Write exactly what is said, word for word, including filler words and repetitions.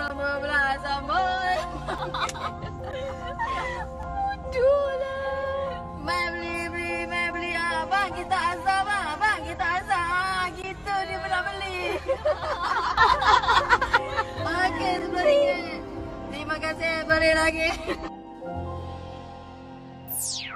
Membelah sambut. Bodoh lah. Mai beli, beli, mai beli. Abang kita azam, abang kita azam. Kita ni pernah beli. Okey, sepuluh ringgit. Terima kasih, beri lagi.